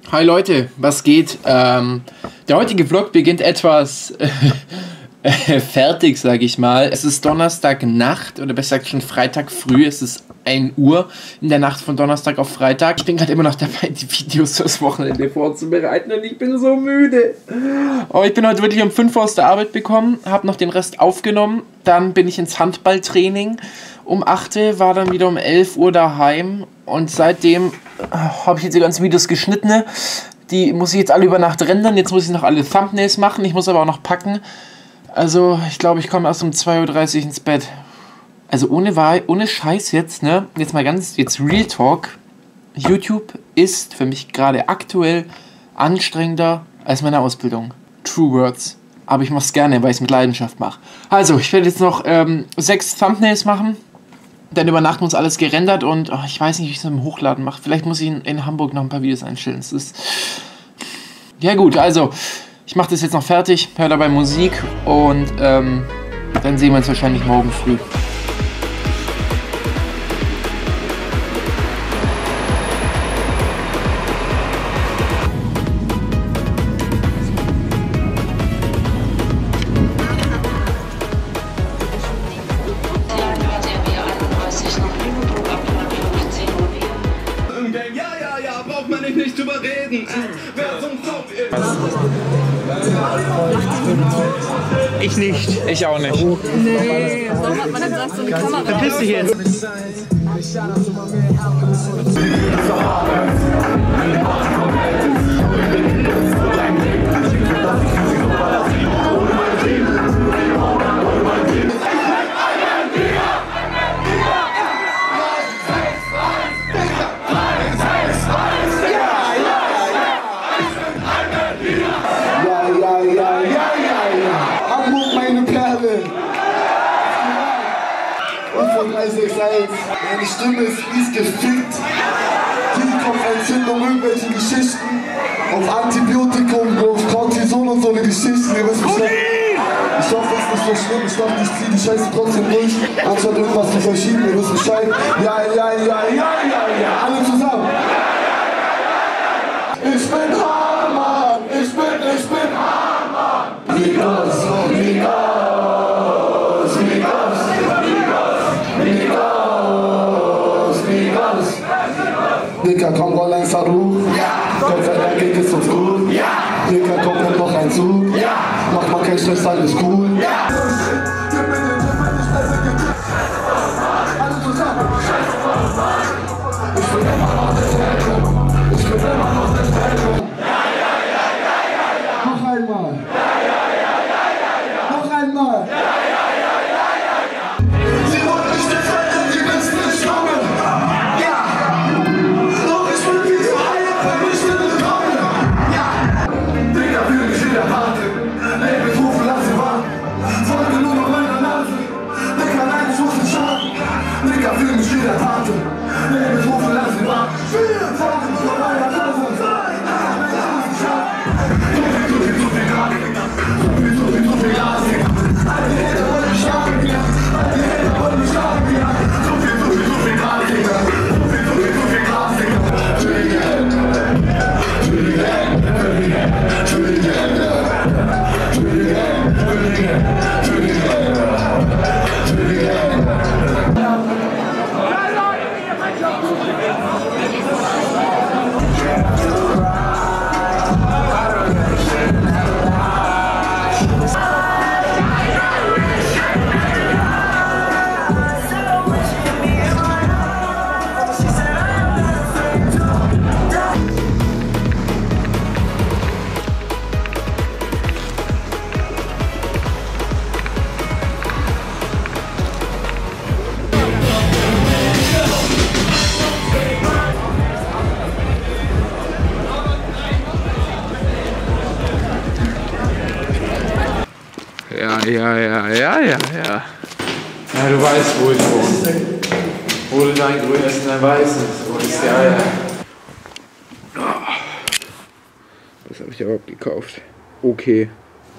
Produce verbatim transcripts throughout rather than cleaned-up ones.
Hi Leute, was geht? Ähm, der heutige Vlog beginnt etwas äh, fertig, sage ich mal. Es ist Donnerstagnacht oder besser gesagt schon Freitag früh. Es ist ein Uhr in der Nacht von Donnerstag auf Freitag. Ich bin gerade immer noch dabei, die Videos fürs Wochenende vorzubereiten und ich bin so müde. Aber ich bin heute wirklich um fünf Uhr aus der Arbeit gekommen, habe noch den Rest aufgenommen. Dann bin ich ins Handballtraining um acht Uhr, war dann wieder um elf Uhr daheim und seitdem habe ich jetzt die ganzen Videos geschnitten. Die muss ich jetzt alle über Nacht rendern. Jetzt muss ich noch alle Thumbnails machen. Ich muss aber auch noch packen. Also ich glaube, ich komme erst um zwei Uhr dreißig ins Bett. Also ohne Wahl, ohne Scheiß jetzt, ne? Jetzt mal ganz, jetzt Real Talk. YouTube ist für mich gerade aktuell anstrengender als meine Ausbildung. True Words. Aber ich mache es gerne, weil ich es mit Leidenschaft mache. Also, ich werde jetzt noch ähm, sechs Thumbnails machen. Dann über Nacht muss alles gerendert und oh, ich weiß nicht, wie ich es mit dem Hochladen mache. Vielleicht muss ich in, in Hamburg noch ein paar Videos einstellen. Das ist ja gut, also ich mache das jetzt noch fertig, höre dabei Musik und ähm, dann sehen wir uns wahrscheinlich morgen früh. Nicht drüber reden. Wer zum Kopf ist. Ich nicht. Ich auch nicht. Nee, warum hat man denn gesagt, so eine Kamera? Verpiss dich jetzt. drei sechs eins. Meine Stimme ist mies gefickt. Kehlkopfentzündung, irgendwelche Geschichten. Auf Antibiotikum, auf Cortison und so eine Geschichten. Ihr wisst Bescheid. Ich hoffe, es ist nicht so schlimm. Ich dachte, ich ziehe die Scheiße trotzdem durch, anstatt irgendwas zu verschieben. Ihr wisst Bescheid. Ja, ja, ja, ja, ja, ja. Alle zusammen. Ich bin Hamann. Ich bin, ich bin Hamann. Migos, Migos. Dicker, komm, roll ein Saru. Ja. Gott sei Dank geht es uns gut. Ja. Dicker, komm, nimm noch ein Zug. Ja. Mach mal keinen Stress, alles cool. Ja. Alle zusammen. Ich bin immer noch der Stärke. Ich bin immer noch der Stärke. Ja, ja, ja, ja, ja, ja. Noch einmal. Ja, ja, ja, ja, ja, ja. Noch einmal. Ja, ja, ja, ja, ja, ja. Sie wollen nicht der Fall, die besten nicht kommen. Ja, ja, ja, ja, ja, ja. Ja, du weißt, wo ich wohne. Hol dein grünes und dein weißes. Wo ist der Eier? Was habe ich überhaupt gekauft? Okay.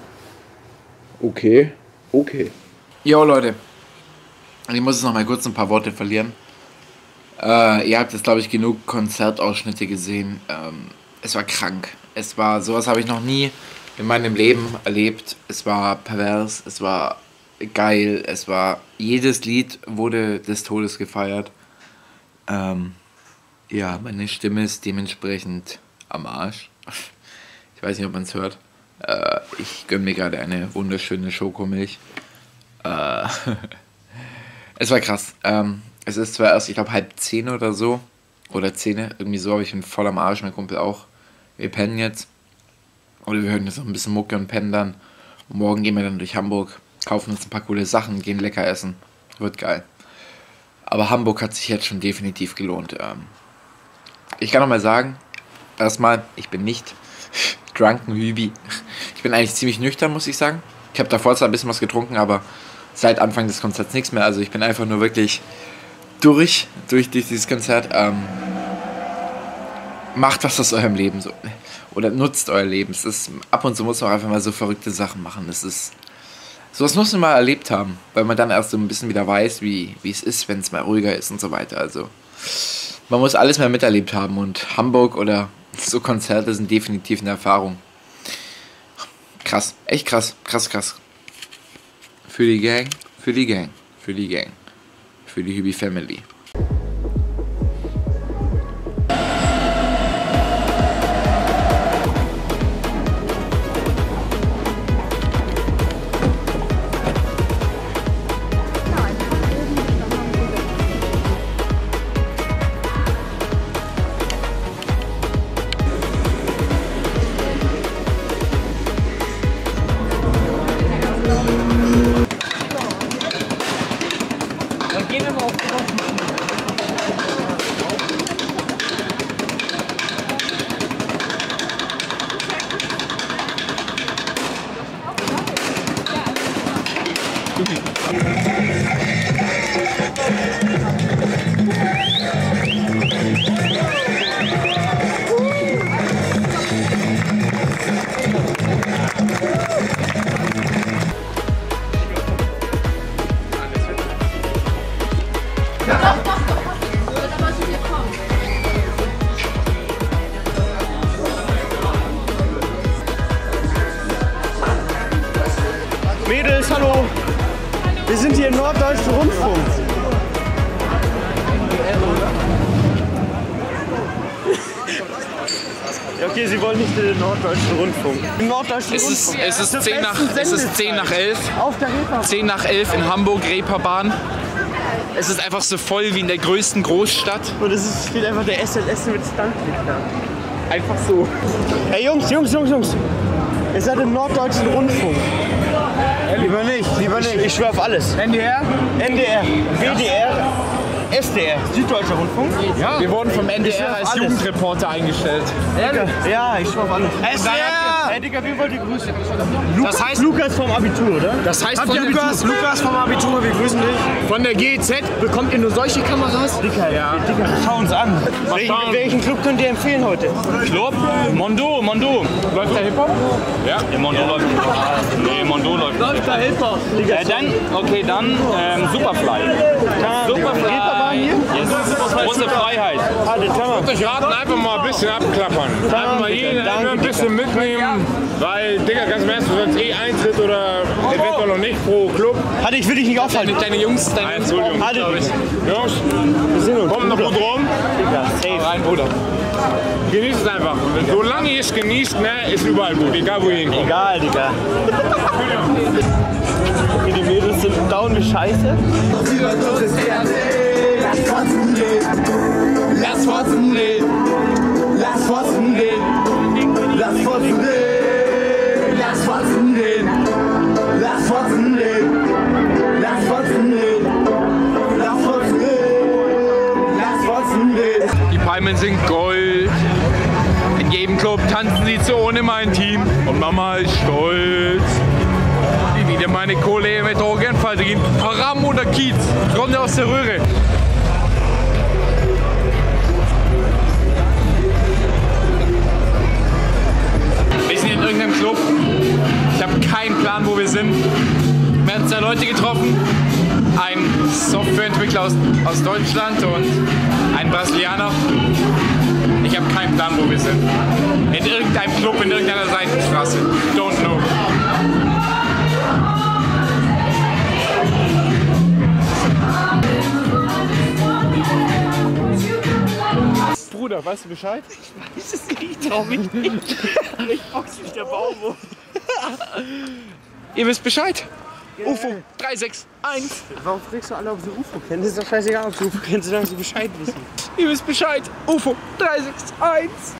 Okay. Okay. Jo, Leute. Ich muss jetzt noch mal kurz ein paar Worte verlieren. Äh, ihr habt jetzt, glaube ich, genug Konzertausschnitte gesehen. Ähm, es war krank. Es war, sowas habe ich noch nie in meinem Leben erlebt. Es war pervers, es war geil, es war, jedes Lied wurde des Todes gefeiert. Ähm, ja, meine Stimme ist dementsprechend am Arsch. Ich weiß nicht, ob man es hört. Äh, ich gönne mir gerade eine wunderschöne Schokomilch. Äh, es war krass. Ähm, es ist zwar erst, ich glaube, halb zehn oder so. Oder zehn, irgendwie so, aber ich bin voll am Arsch, mein Kumpel auch. Wir pennen jetzt. Oder wir hören jetzt noch ein bisschen Mucke und pennen dann. Und morgen gehen wir dann durch Hamburg, kaufen uns ein paar coole Sachen, gehen lecker essen. Wird geil. Aber Hamburg hat sich jetzt schon definitiv gelohnt. Ähm, ich kann noch mal sagen, erstmal, ich bin nicht drunken Hübi. Ich bin eigentlich ziemlich nüchtern, muss ich sagen. Ich habe davor zwar ein bisschen was getrunken, aber seit Anfang des Konzerts nichts mehr. Also ich bin einfach nur wirklich durch, durch, durch dieses Konzert. Ähm, macht was aus eurem Leben so. Oder nutzt euer Leben. Es ist, ab und zu muss man einfach mal so verrückte Sachen machen. Das ist, sowas muss man mal erlebt haben, weil man dann erst so ein bisschen wieder weiß, wie, wie es ist, wenn es mal ruhiger ist und so weiter. Also man muss alles mal miterlebt haben und Hamburg oder so Konzerte sind definitiv eine Erfahrung. Krass, echt krass, krass, krass. Für die Gang, für die Gang, für die Gang, für die Hübi Family. Mädels, hallo! Wir sind hier im Norddeutschen Rundfunk. Ja, okay, Sie wollen nicht in den Norddeutschen Rundfunk. Im Norddeutschen Es ist, Rundfunk. es ist zehn nach, es ist zehn nach elf. Auf der Reeperbahn. zehn nach elf in Hamburg, Reeperbahn. Es ist einfach so voll wie in der größten Großstadt. Und es ist, steht einfach der S L S mit Stuntlichtern. Einfach so. Hey Jungs, Jungs, Jungs, Jungs. Ihr seid im Norddeutschen Rundfunk. Lieber nicht, lieber nicht. Ich, ich schwör auf alles. N D R? N D R, W D R, S D R, Süddeutscher Rundfunk. Ja. Wir wurden vom N D R als alles. Jugendreporter eingestellt. Digga, ja, ich schwör auf alles. S D R! Hey Digga, wie wollt ihr grüßen? Das heißt, Lukas vom Abitur, oder? das heißt Habt von ihr der, Lukas? Lukas vom Abitur, wir grüßen dich. von der G E Z bekommt ihr nur solche Kameras? Digga, ja. Digga, schau uns an. Welchen, schauen. welchen Club könnt ihr empfehlen heute? Club? Mondo, Mondo. Läuft der Hip-Hop? Ja. Der Mondo läuft. Nee, Mondo läuft. Läuft der Hip-Hop? Digga, Äh, dann, okay, dann ähm, Superfly. Reeperbahn hier? Yes. Unsere Freiheit. Ah, den kann man. Ich rate einfach mal ein bisschen abklappern. Einfach mal jeden Danke, ein bisschen mitnehmen, weil, Digga, ganz im Ernst, du sollst eh Eintritt oder eventuell noch nicht pro Club. Hatte ich will dich nicht aufhalten. Deine Jungs, deine Ah, Jungs. Entschuldigung. Hatte ich. Jungs, Wir sehen uns. kommt noch gut rum, Digga, safe. Rein, Bruder. genießt es einfach. Solange ihr es genießt, ne, ist überall gut, egal wo ihr hinkommt. Egal, Digga. Okay, die Mädels sind down wie Scheiße. Lass Fotzen gehen. Lass Fotzen gehen. Lass Fotzen gehen. Lass Fotzen gehen. Lass Fotzen gehen. Lass Fotzen gehen. Lass Fotzen gehen. Lass Fotzen gehen. Lass Fotzen gehen. Die Palmen sind Gold. In jedem Club tanzen sie zu ohne mein Team. Und Mama ist stolz. Die wieder meine Kohle mit Drogen verdienen. Haram oder Kiez. Runde aus der Röhre. Wir sind in irgendeinem Club. Ich habe keinen Plan, wo wir sind. Wir haben zwei Leute getroffen. Ein Softwareentwickler aus, aus Deutschland und ein Brasilianer. Ich habe keinen Plan, wo wir sind. In irgendeinem Club, in irgendeiner Seitenstraße. Don't know. Bruder, weißt du Bescheid? Ich weiß es nicht, ich trau mich nicht. Ich box mich der Baum um. Ihr wisst Bescheid. U F O drei sechs eins. Warum fragst du alle, ob sie U F O kennen? Das ist doch scheißegal, ob sie U F O kennen, solange sie Bescheid wissen. Ihr wisst Bescheid. U F O drei sechs eins.